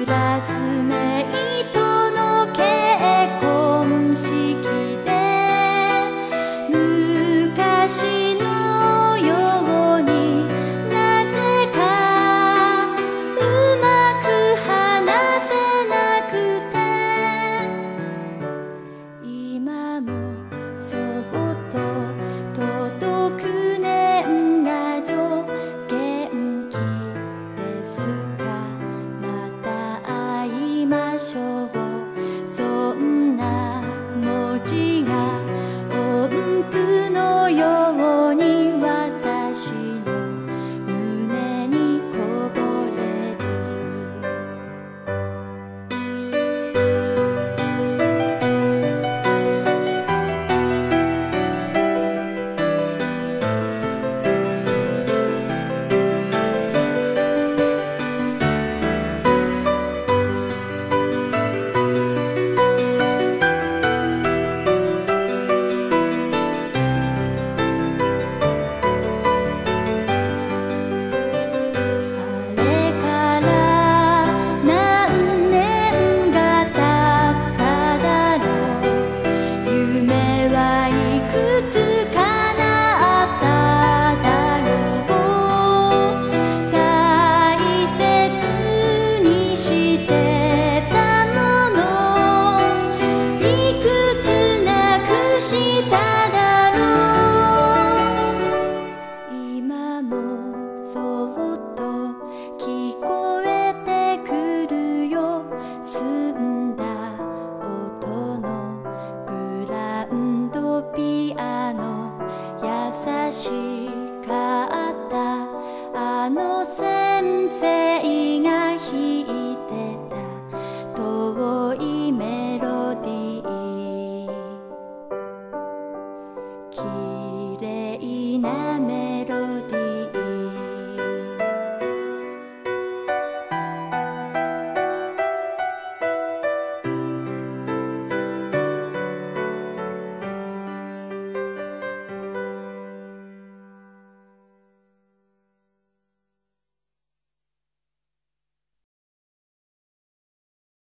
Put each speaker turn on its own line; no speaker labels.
ラスメイトの結婚式で昔のようになぜかうまく話せなくて、今もそっと届く年賀状、元気ですか、また会いましょう、そんな文字が音符のように私の胸にこぼれる。しただろう、今もそっと聞こえてくるよ、澄んだ音のグランドピアノ、優しかったあの先生が弾いてた遠いメロディー、綺麗な目